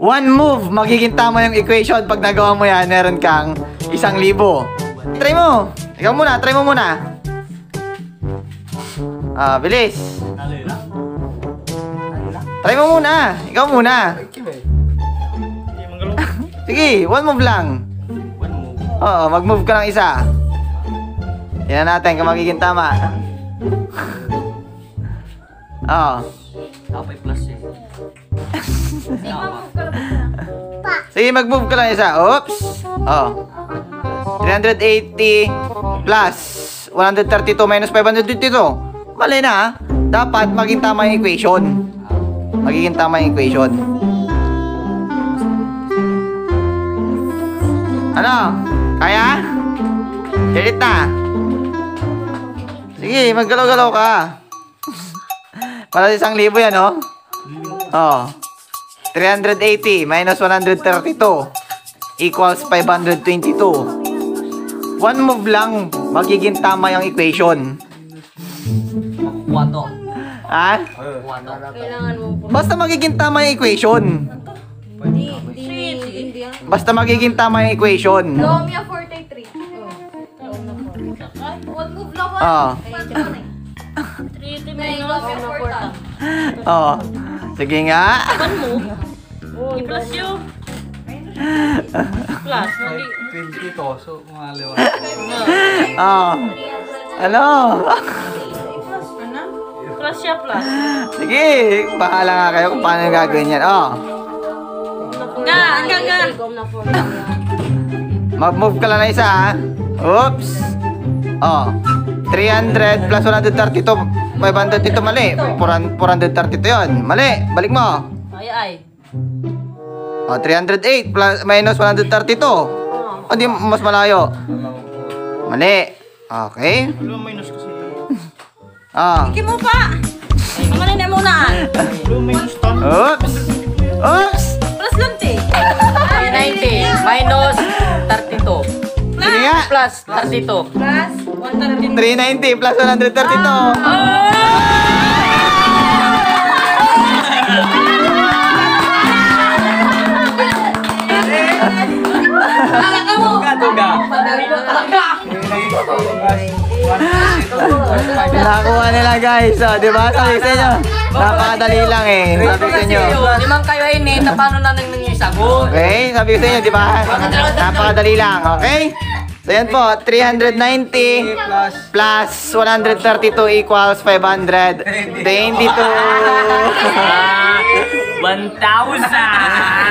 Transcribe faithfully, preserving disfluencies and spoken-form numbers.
one move, magiging tama yung equation. Pag nagawa mo yan, meron kang isang libo. Try mo. Ikaw muna, try mo muna. Ah, bilis. Try mo muna. Ikaw muna. Sige, one move lang. Oo, mag-move ka ng isa. Tingnan natin kung magiging tama. Oo. Kapay plus eh. Sige, mag-move ka lang isa. Oops. Oo. three hundred eighty plus one hundred thirty-two minus five hundred twenty-two. Mali na ha. Dapat maging tama yung equation. Magiging tama yung equation. Ano? Kaya? Galit na. Sige, maggalaw-galaw ka. Para sa isang libo yan, oh. Oh. three hundred eighty minus one hundred thirty-two equals five hundred twenty-two. One move lang, magiging tama yung equation. Makukuha to. Ha? Makukuha to. Kailangan mo po. Basta magiging tama yung equation. Hindi, hindi, hindi. Basta magiging tama yung equation. Lomia forty-three. One move lang one. Oh. three minus four. Oh. Sige nga. One move. I-plus yun. Plus. twenty to, so mga liwan. Oh. Ano? Plus siya, plus. Sige, bahala nga kayo kung paano yung gagawin yan. Oh. Nga, nga, nga. Mag-move ka lang na isa, ha? Oops. Oh. three hundred plus one hundred thirty-two. five hundred ito mali. four hundred thirty-two yun. Mali. Balik mo. Ay, ay. Oh, three hundred eight plus minus one hundred thirty-two. Oh, di mas malayo. Mali. Okay. Ano minus kasi? Ah. Sige mo pa. Ang manay na muna. Ano minus to? Oops. Oops. Plus lang, te. three ninety minus thirty-two. Sige nga. Plus thirty-two. Plus one thirty-two. three ninety plus one hundred thirty-two. Tuga. Nakuha nila guys. Oh, di ba? Sabi sa inyo. Napakadali lang eh. Sabi sa inyo. Limang kayo ay nita. Paano na nang yung sagot? Okay, sabi ko sa inyo, di ba? Napakadali lang, okay? So yan po, three hundred ninety plus one hundred thirty-two equals five hundred twenty-two. one thousand.